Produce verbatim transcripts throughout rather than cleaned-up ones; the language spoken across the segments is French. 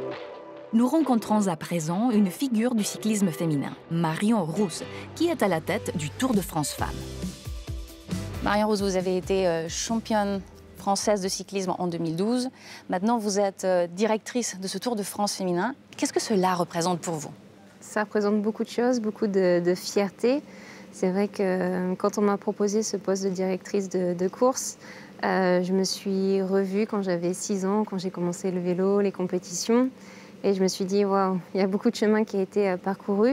Nous rencontrons à présent une figure du cyclisme féminin, Marion Rousse, qui est à la tête du Tour de France Femmes. Marion Rousse, vous avez été championne française de cyclisme en deux mille douze. Maintenant, vous êtes directrice de ce Tour de France féminin. Qu'est-ce que cela représente pour vous? Ça représente beaucoup de choses, beaucoup de, de fierté. C'est vrai que quand on m'a proposé ce poste de directrice de, de course, euh, je me suis revue quand j'avais six ans, quand j'ai commencé le vélo, les compétitions. Et je me suis dit, waouh, il y a beaucoup de chemin qui a été parcouru.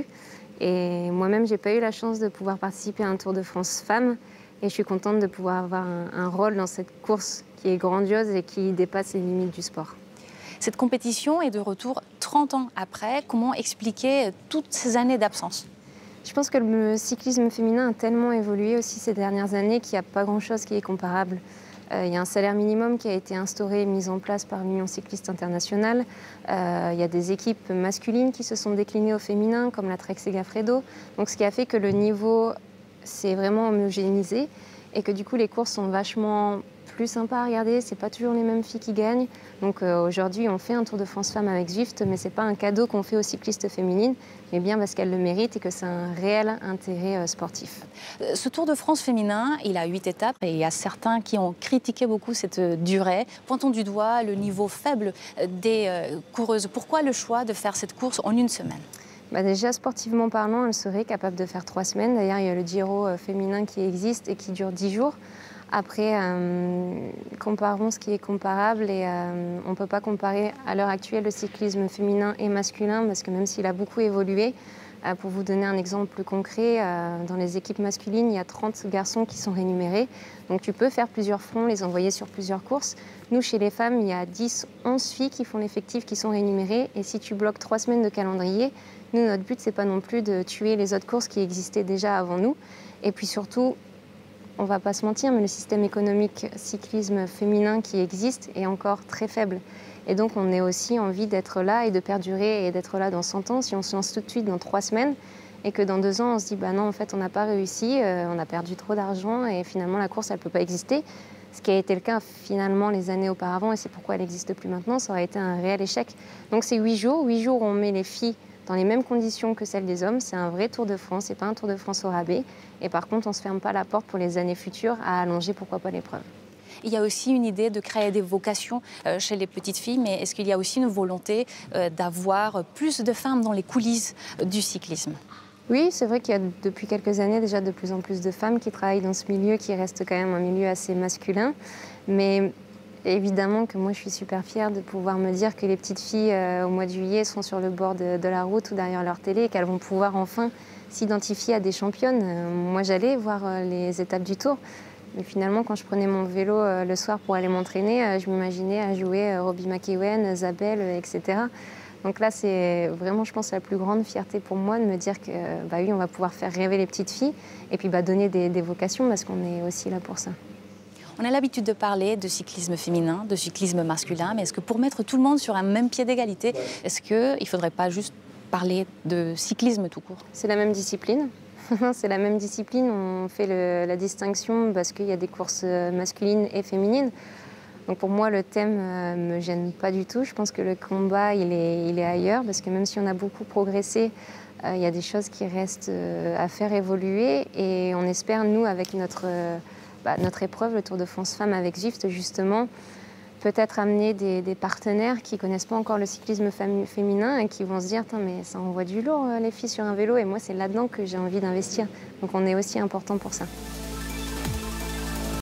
Et moi-même, je n'ai pas eu la chance de pouvoir participer à un Tour de France Femmes. Et je suis contente de pouvoir avoir un, un rôle dans cette course qui est grandiose et qui dépasse les limites du sport. Cette compétition est de retour trente ans après. Comment expliquer toutes ces années d'absence? Je pense que le cyclisme féminin a tellement évolué aussi ces dernières années qu'il n'y a pas grand-chose qui est comparable. Euh, il y a un salaire minimum qui a été instauré et mis en place par l'Union cycliste internationale. Euh, il y a des équipes masculines qui se sont déclinées au féminin, comme la Trek Segafredo. Donc, ce qui a fait que le niveau s'est vraiment homogénéisé et que du coup, les courses sont vachement plus sympas à regarder. C'est pas toujours les mêmes filles qui gagnent. Donc, euh, aujourd'hui, on fait un Tour de France Femmes avec Zwift, mais c'est pas un cadeau qu'on fait aux cyclistes féminines, mais bien parce qu'elles le méritent et que c'est un réel intérêt euh, sportif. Ce Tour de France féminin, il a huit étapes et il y a certains qui ont critiqué beaucoup cette durée, pointant du doigt le niveau faible des euh, coureuses. Pourquoi le choix de faire cette course en une semaine? Bah déjà, sportivement parlant, elle serait capable de faire trois semaines. D'ailleurs, il y a le Giro euh, féminin qui existe et qui dure dix jours. Après, euh, comparons ce qui est comparable et euh, on ne peut pas comparer à l'heure actuelle le cyclisme féminin et masculin parce que même s'il a beaucoup évolué, euh, pour vous donner un exemple plus concret, euh, dans les équipes masculines, il y a trente garçons qui sont rémunérés. Donc tu peux faire plusieurs fronts, les envoyer sur plusieurs courses. Nous, chez les femmes, il y a dix, onze filles qui font l'effectif qui sont rémunérées. Et si tu bloques trois semaines de calendrier, nous, notre but, c'est pas non plus de tuer les autres courses qui existaient déjà avant nous. Et puis surtout, on ne va pas se mentir, mais le système économique cyclisme féminin qui existe est encore très faible. Et donc, on a aussi envie d'être là et de perdurer et d'être là dans cent ans. Si on se lance tout de suite dans trois semaines et que dans deux ans, on se dit, bah non, en fait, on n'a pas réussi, euh, on a perdu trop d'argent et finalement, la course, elle ne peut pas exister. Ce qui a été le cas finalement les années auparavant et c'est pourquoi elle n'existe plus maintenant, ça aurait été un réel échec. Donc, c'est huit jours. Huit jours où on met les filles dans les mêmes conditions que celles des hommes. C'est un vrai Tour de France, c'est pas un Tour de France au rabais. Et par contre, on ne se ferme pas la porte pour les années futures à allonger, pourquoi pas, l'épreuve. Il y a aussi une idée de créer des vocations chez les petites filles, mais est-ce qu'il y a aussi une volonté d'avoir plus de femmes dans les coulisses du cyclisme? Oui, c'est vrai qu'il y a depuis quelques années déjà de plus en plus de femmes qui travaillent dans ce milieu qui reste quand même un milieu assez masculin. Mais évidemment que moi, je suis super fière de pouvoir me dire que les petites filles, euh, au mois de juillet, sont sur le bord de, de la route ou derrière leur télé et qu'elles vont pouvoir enfin s'identifier à des championnes. Euh, moi, j'allais voir euh, les étapes du Tour. Mais finalement, quand je prenais mon vélo euh, le soir pour aller m'entraîner, euh, je m'imaginais à jouer euh, Robbie McEwen, Zabel, euh, et cetera. Donc là, c'est vraiment, je pense, la plus grande fierté pour moi de me dire que, bah oui, on va pouvoir faire rêver les petites filles et puis bah, donner des, des vocations parce qu'on est aussi là pour ça. On a l'habitude de parler de cyclisme féminin, de cyclisme masculin, mais est-ce que pour mettre tout le monde sur un même pied d'égalité, est-ce qu'il ne faudrait pas juste parler de cyclisme tout court? C'est la même discipline. C'est la même discipline. On fait le, la distinction parce qu'il y a des courses masculines et féminines. Donc pour moi, le thème ne me gêne pas du tout. Je pense que le combat, il est, il est ailleurs parce que même si on a beaucoup progressé, euh, il y a des choses qui restent euh, à faire évoluer et on espère, nous, avec notre... Euh, Bah, notre épreuve, le Tour de France Femmes avec Zwift, justement, peut-être amener des, des partenaires qui ne connaissent pas encore le cyclisme féminin et qui vont se dire « mais ça envoie du lourd, les filles sur un vélo » et moi, c'est là-dedans que j'ai envie d'investir. Donc on est aussi important pour ça.